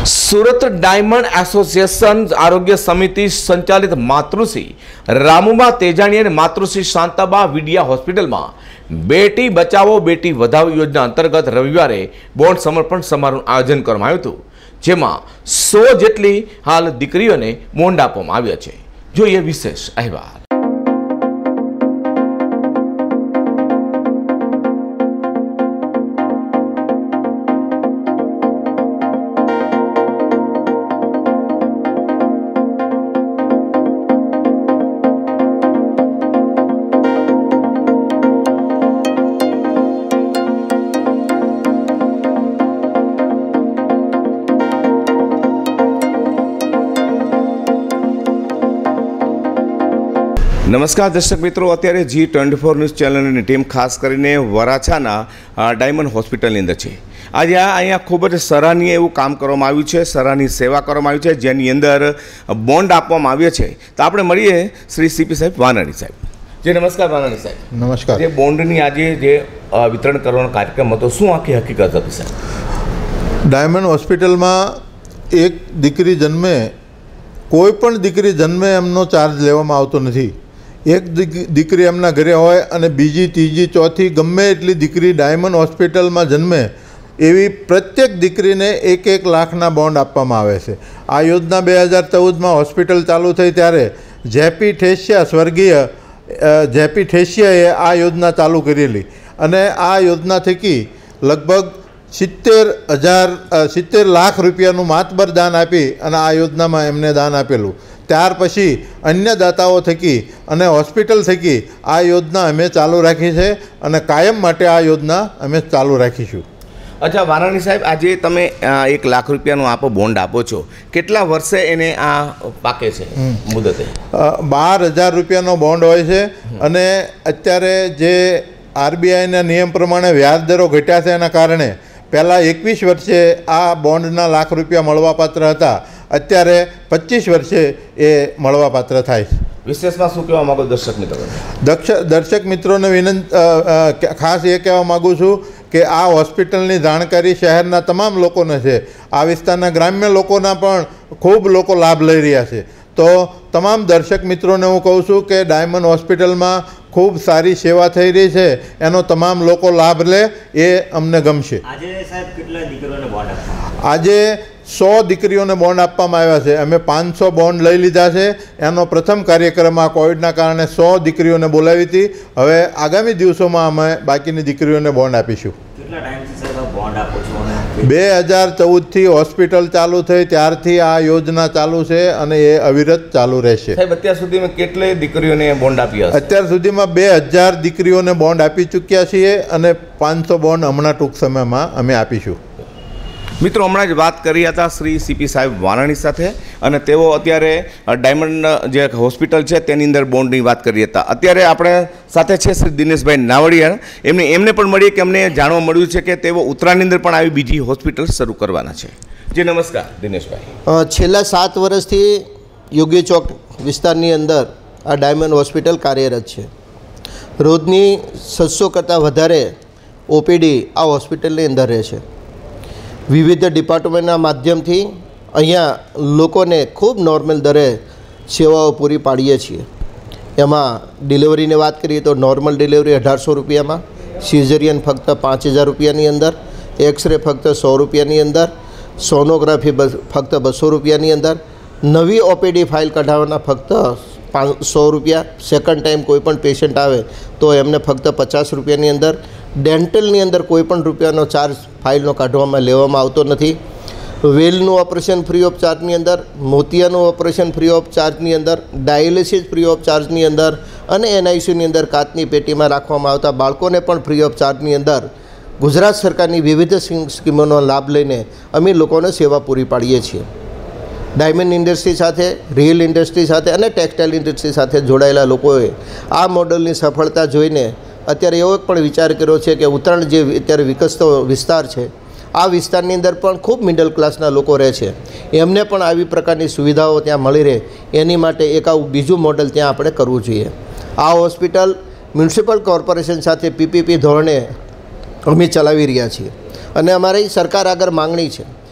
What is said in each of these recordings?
Surat diamond association આરોગ્ય સમિતિ સંચાલિત માતૃશ્રી રામુબા તેજાણી અને માતૃશ્રી શાંતાબા વિડિયા હોસ્પિટલમાં બેટી બચાવો બેટી વધાવો યોજના અંતર્ગત રવિવારે બોન્ડ સમર્પણ સમારોહનું આયોજન કરવામાં આવ્યું હતું, જેમાં 100 જેટલી હાલ દીકરીઓને બોન્ડ આપવામાં આવ્યા છે। જોઈએ વિશેષ અહેવાલ। નમસ્કાર દર્શક મિત્રો, અત્યારે G24 ન્યૂઝ ચેનલની ટીમ ખાસ કરીને વરાછાના ડાયમંડ હોસ્પિટલની અંદર છે। આજે અહીંયા ખૂબ જ સરાહનીય એવું કામ કરવામાં આવ્યું છે, સરાહનીય સેવા કરવામાં આવી છે, જેની અંદર બોન્ડ આપવામાં આવ્યો છે। તો આપણે મળીએ શ્રી સીપી સાહેબ વાનાણી સાહેબ। જે નમસ્કાર વાનાણી સાહેબ। નમસ્કાર। જે બોન્ડની આજે જે વિતરણ કરવાનો કાર્યક્રમ હતો, શું આખી હકીકત હતી સાહેબ? ડાયમંડ હોસ્પિટલમાં એક દીકરી જન્મે, કોઈ પણ દીકરી જન્મે એમનો ચાર્જ લેવામાં આવતો નથી। એક દીકરી એમના ઘરે હોય અને બીજી ત્રીજી ચોથી ગમે એટલી દીકરી ડાયમંડ હોસ્પિટલમાં જન્મે એવી પ્રત્યેક દીકરીને 1-1 લાખના બોન્ડ આપવામાં આવે છે। આ યોજના 2014માં હોસ્પિટલ ચાલુ થઈ ત્યારે જેપી ઠેસિયા, સ્વર્ગીય જેપી ઠેસિયાએ આ યોજના ચાલુ કરેલી અને આ યોજના થકી લગભગ 70 લાખ રૂપિયાનું માતબર દાન આપી અને આ યોજનામાં એમને દાન આપેલું। ત્યાર પછી અન્ય દાતાઓ થકી અને હોસ્પિટલ થકી આ યોજના અમે ચાલુ રાખી છે અને કાયમ માટે આ યોજના અમે ચાલુ રાખીશું। અચ્છા વાનાણી સાહેબ, આજે તમે 1 લાખ રૂપિયાનું આપો બોન્ડ આપો છો, કેટલા વર્ષે એને આ પાકે છે મુદતે? 12,000 રૂપિયાનો બોન્ડ હોય છે અને અત્યારે જે આરબીઆઈના નિયમ પ્રમાણે વ્યાજ દરો ઘટ્યા છે એના કારણે પહેલાં 21 વર્ષે આ બોન્ડના લાખ રૂપિયા મળવાપાત્ર હતા, અત્યારે 25 વર્ષે એ મળવાપાત્ર થાય છે। વિશેષમાં શું કહેવા માગો દર્શક મિત્રો? દર્શક મિત્રોને ખાસ એ કહેવા માગું છું કે આ હોસ્પિટલની જાણકારી શહેરના તમામ લોકોને છે, આ વિસ્તારના ગ્રામ્ય લોકોના પણ ખૂબ લોકો લાભ લઈ રહ્યા છે। તો તમામ દર્શક મિત્રોને હું કહું છું કે ડાયમંડ હોસ્પિટલમાં ખૂબ સારી સેવા થઈ રહી છે, એનો તમામ લોકો લાભ લે એ અમને ગમશે। આજે સાહેબ કેટલા દીકરીઓને બોન્ડ આપવામાં? આજે 100 દીકરીઓને બોન્ડ આપવામાં આવ્યા છે। અમે 500 બોન્ડ લઈ લીધા છે। એનો પ્રથમ કાર્યક્રમ આ કોવિડના કારણે 100 દીકરીઓને બોલાવી હતી। હવે આગામી દિવસોમાં અમે બાકીની દીકરીઓને બોન્ડ આપીશું। કેટલા ટાઈમથી સાહેબ બોન્ડ આપો છો? 2014થી હોસ્પિટલ ચાલુ થઈ ત્યારથી આ યોજના ચાલુ છે અને એ અવિરત ચાલુ રહેશે। સાહેબ, અત્યાર સુધીમાં કેટલી દીકરીઓને બોન્ડ આપ્યા? અત્યાર સુધીમાં 2000 દીકરીઓને બોન્ડ આપી ચૂક્યા છીએ અને 500 બોન્ડ હમણાં ટૂંક સમયમાં અમે આપીશું। મિત્રો, હમણાં જ વાત કરી હતા શ્રી સીપી સાહેબ વાનાણી સાથે અને તેઓ અત્યારે ડાયમંડ જે હોસ્પિટલ છે તેની અંદર બોન્ડની વાત કરી હતા। અત્યારે આપણે સાથે છે શ્રી દિનેશભાઈ નાવડિયા, એમને પણ મળીએ કે અમને જાણવા મળ્યું છે કે તેઓ ઉત્તરાયણની અંદર પણ આવી બીજી હોસ્પિટલ શરૂ કરવાના છે। જી નમસ્કાર દિનેશભાઈ। છેલ્લા 7 વર્ષથી યોગી ચોક વિસ્તારની અંદર આ ડાયમંડ હોસ્પિટલ કાર્યરત છે। રોજની 600 કરતાં વધારે ઓપીડી આ હોસ્પિટલની અંદર રહે છે। વિવિધ ડિપાર્ટમેન્ટના માધ્યમથી અહીંયા લોકોને ખૂબ નોર્મલ દરે સેવાઓ પૂરી પાડીએ છીએ। એમાં ડિલિવરીની વાત કરીએ તો નોર્મલ ડિલિવરી 1800 રૂપિયામાં, સિઝેરિયન ફક્ત 5000 રૂપિયાની અંદર, એક્સરે ફક્ત 100 રૂપિયાની અંદર, સોનોગ્રાફી ફક્ત 200 રૂપિયાની અંદર, નવી ઓપીડી ફાઇલ કઢાવવાના ફક્ત 100 રૂપિયા, સેકન્ડ ટાઈમ કોઈપણ પેશન્ટ આવે તો એમને ફક્ત 50 રૂપિયાની અંદર, ડેન્ટલની અંદર કોઈપણ રૂપિયાનો ચાર્જ ફાઇલનો કાઢવામાં લેવામાં આવતો નથી। વેલનું ઓપરેશન ફ્રી ઓફ ચાર્જની અંદર, મોતિયાનું ઓપરેશન ફ્રી ઓફ ચાર્જની અંદર, ડાયાલિસિસ ફ્રી ઓફ ચાર્જની અંદર અને એનઆઈસીયુની અંદર કાચની પેટીમાં રાખવામાં આવતા બાળકોને પણ ફ્રી ઓફ ચાર્જની અંદર ગુજરાત સરકારની વિવિધ સ્કીમોનો લાભ લઈને અમે લોકોને સેવા પૂરી પાડીએ છીએ। ડાયમંડ ઇન્ડસ્ટ્રી સાથે, રિયલ ઇન્ડસ્ટ્રી સાથે અને ટેક્સટાઇલ ઇન્ડસ્ટ્રી સાથે જોડાયેલા લોકોએ આ મોડલની સફળતા જોઈને અત્યારે એવો પણ વિચાર કર્યો છે કે ઉત્તરાયણ જે અત્યારે વિકસતો વિસ્તાર છે, આ વિસ્તારની અંદર પણ ખૂબ મિડલ ક્લાસના લોકો રહે છે, એમને પણ આવી પ્રકારની સુવિધાઓ ત્યાં મળી રહે એની માટે એક આવું બીજું મોડલ ત્યાં આપણે કરવું જોઈએ। આ હોસ્પિટલ મ્યુનિસિપલ કોર્પોરેશન સાથે પીપીપી ધોરણે અમે ચલાવી રહ્યા છીએ અને અમારી સરકાર આગળ માંગણી છે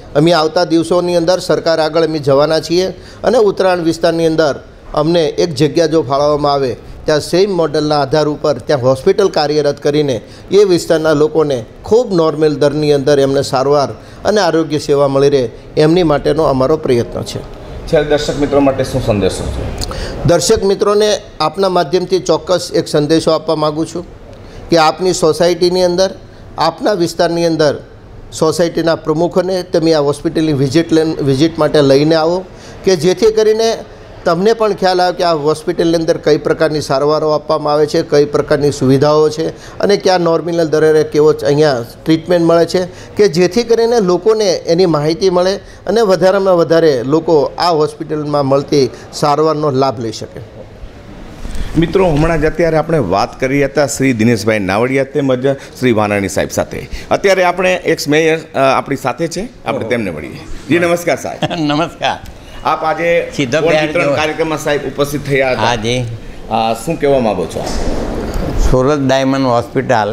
અમે આવતા દિવસોની અંદર સરકાર આગળ અમે જવાના છીએ અને ઉત્તરાયણ વિસ્તારની અંદર અમને એક જગ્યા જો ફાળવવામાં આવે ત્યાં સેમ મોડલના આધાર ઉપર ત્યાં હોસ્પિટલ કાર્યરત કરીને એ વિસ્તારના લોકોને ખૂબ નોર્મલ દરની અંદર એમને સારવાર અને આરોગ્ય સેવા મળી રહે એમની માટેનો અમારો પ્રયત્ન છે. છેલ્લે દર્શક મિત્રો માટે શું સંદેશો છે? દર્શક મિત્રોને આપના માધ્યમથી ચોક્કસ એક સંદેશો આપવા માગું છું કે આપની સોસાયટીની અંદર આપના વિસ્તારની અંદર સોસાયટીના પ્રમુખોને તમે આ હોસ્પિટલની વિઝિટ માટે લઈને આવો કે જેથી કરીને તમને પણ ખ્યાલ આવે કે આ હોસ્પિટલની અંદર કઈ પ્રકારની સારવારો આપવામાં આવે છે, કઈ પ્રકારની સુવિધાઓ છે અને ક્યાં નોર્મલ દરે કેવો અહીંયા ટ્રીટમેન્ટ મળે છે કે જેથી કરીને લોકોને એની માહિતી મળે અને વધારેમાં વધારે લોકો આ હોસ્પિટલમાં મળતી સારવારનો લાભ લઈ શકે. મિત્રો, હમણાં જ અત્યારે આપણે વાત કરી હતા શ્રી દિનેશભાઈ નાવડિયા તેમજ શ્રી વાનાણી સાહેબ સાથે. અત્યારે આપણે એક્સ મેયર આપણી સાથે છે, આપણે તેમને મળીએ. જી નમસ્કાર સાહેબ. નમસ્કાર. આપ આજે કાર્યક્રમમાં સાહેબ ઉપસ્થિત થયા હતા. હાજી. શું કહેવા માંગો છો? સુરત ડાયમંડ હોસ્પિટલ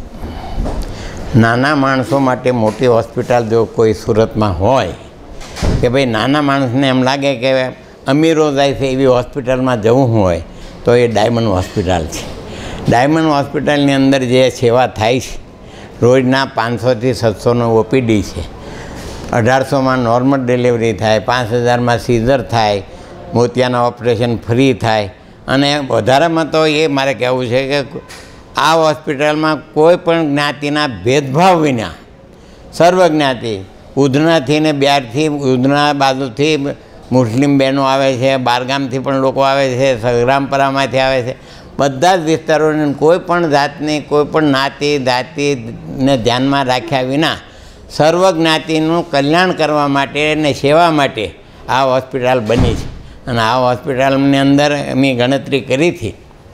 નાના માણસો માટે મોટી હોસ્પિટલ જો કોઈ સુરતમાં હોય કે ભાઈ નાના માણસને એમ લાગે કે અમીરો જાય છે એવી હોસ્પિટલમાં જવું હોય તો એ ડાયમંડ હોસ્પિટલ છે. ડાયમંડ હોસ્પિટલની અંદર જે સેવા થાય છે રોજના 500થી 700નો ઓપીડી છે, 1800માં નોર્મલ ડિલિવરી થાય, 5000માં સીઝર થાય, મોતિયાના ઓપરેશન ફ્રી થાય અને વધારેમાં તો એ મારે કહેવું છે કે આ હોસ્પિટલમાં કોઈ પણ જ્ઞાતિના ભેદભાવ વિના સર્વ જ્ઞાતિ ઉધનાથી ને બિહારથી ઉધના બાજુથી મુસ્લિમ બહેનો આવે છે, બારગામથી પણ લોકો આવે છે, સંગ્રામપરામાંથી આવે છે, બધા જ વિસ્તારોની કોઈ પણ જાતની કોઈ પણ જાતિને ધ્યાનમાં રાખ્યા વિના સર્વ જ્ઞાતિનું કલ્યાણ કરવા માટે અને સેવા માટે આ હોસ્પિટલ બની છે. અને આ હોસ્પિટલની અંદર અમે ગણતરી કરી હતી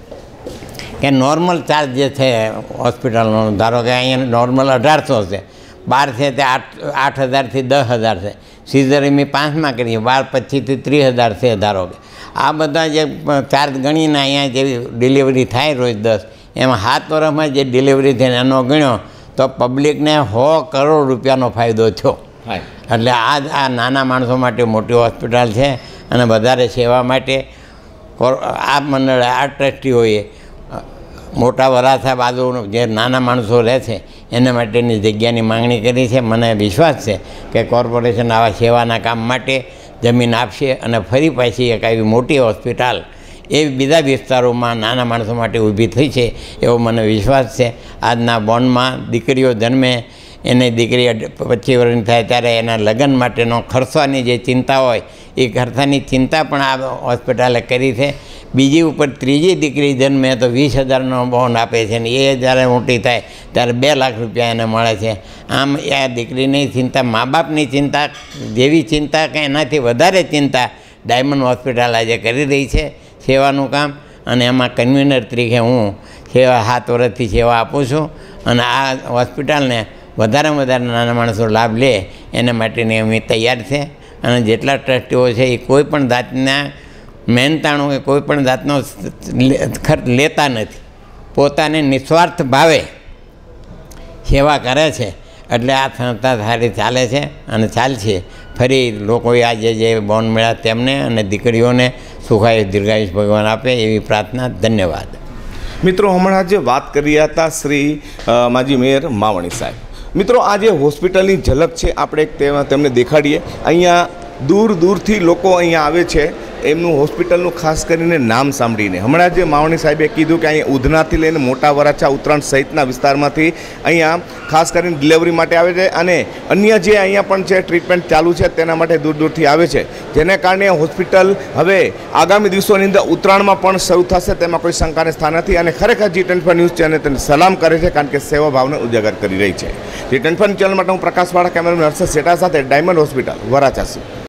કે નોર્મલ ચાર્જ જે છે હોસ્પિટલનો, ધારો કે અહીંયા નોર્મલ 1800 છે, બહાર છે તે 8,000થી 10,000 છે, સીઝર અમે 5માં કરીએ, 12,000 પછી 30,000 છે. ધારો કે આ બધા જે ચાર્જ ગણીને અહીંયા જેવી ડિલિવરી થાય રોજ 10, એમાં 7 વર્ષમાં જે ડિલિવરી થઈને એનો ગણ્યો તો પબ્લિકને 100 કરોડ રૂપિયાનો ફાયદો થયો. એટલે આ નાના માણસો માટે મોટી હોસ્પિટલ છે અને વધારે સેવા માટે આ મંડળ આ ટ્રસ્ટીઓએ મોટા વરાછા બાજુ જે નાના માણસો રહે છે એના માટેની જગ્યાની માંગણી કરી છે. મને વિશ્વાસ છે કે કોર્પોરેશન આવા સેવાના કામ માટે જમીન આપશે અને ફરી પાછી એક આવી મોટી હોસ્પિટલ એ બીજા વિસ્તારોમાં નાના માણસો માટે ઊભી થઈ છે એવો મને વિશ્વાસ છે. આજના બોન્ડમાં દીકરીઓ જન્મે એને દીકરી 25 વર્ષની થાય ત્યારે એના લગ્ન માટેનો ખર્ચવાની જે ચિંતા હોય એ ખર્ચાની ચિંતા પણ આ હોસ્પિટલે કરી છે. બીજી ઉપર ત્રીજી દીકરી જન્મે તો 20,000નો બોન્ડ આપે છે ને એ જ્યારે મોટી થાય ત્યારે 2 લાખ રૂપિયા એને મળે છે. આમ આ દીકરીની ચિંતા, મા બાપની ચિંતા જેવી ચિંતા કે એનાથી વધારે ચિંતા ડાયમંડ હોસ્પિટલ આજે કરી રહી છે સેવાનું કામ. અને એમાં કન્વીનર તરીકે હું 7 વર્ષથી સેવા આપું છું અને આ હોસ્પિટલને વધારેમાં વધારે નાના માણસો લાભ લે એના માટેની અમે તૈયાર છે. અને જેટલા ટ્રસ્ટીઓ છે એ કોઈ પણ જાતના મહેનતાણું કે કોઈ પણ જાતનો ખર્ચ લેતા નથી, પોતાને નિસ્વાર્થ ભાવે સેવા કરે છે. એટલે આ સંસ્થા સારી ચાલે છે અને ચાલશે. ફરી લોકોએ આજે જે બોન્ડ મળ્યા તેમને અને દીકરીઓને સુખાયુષ દીર્ઘાયુષ ભગવાન આપે એવી પ્રાર્થના. ધન્યવાદ. મિત્રો, હમણાં જે વાત કરી હતા શ્રી માજી મેયર માવણી સાહેબ. મિત્રો, આ જે હોસ્પિટલની ઝલક છે આપણે તેમને દેખાડીએ. અહીંયા દૂર દૂરથી લોકો અહીંયા આવે છે એમનું હોસ્પિટલનું ખાસ કરીને નામ સાંભળીને. હમણાં જે માવણી સાહેબે કીધું કે અહીંયા ઉધનાથી લઈને મોટા વરાછા, ઉત્તરાયણ સહિતના વિસ્તારમાંથી અહીંયા ખાસ કરીને ડિલિવરી માટે આવે છે અને અન્ય જે અહીંયા પણ છે ટ્રીટમેન્ટ ચાલુ છે તેના માટે દૂર દૂરથી આવે છે, જેને કારણે હોસ્પિટલ હવે આગામી દિવસોની અંદર ઉત્તરાયણમાં પણ શરૂ થશે તેમાં કોઈ શંકાને સ્થાન નથી. અને ખરેખર G24 ન્યૂઝ ચેનલ તેને સલામ કરે છે કારણ કે સેવા ભાવને ઉજાગર કરી રહી છે. G24 ચેનલ માટે હું પ્રકાશવાળા, કેમેરામેન હર્ષદ શેઠા સાથે ડાયમંડ હોસ્પિટલ વરાછા.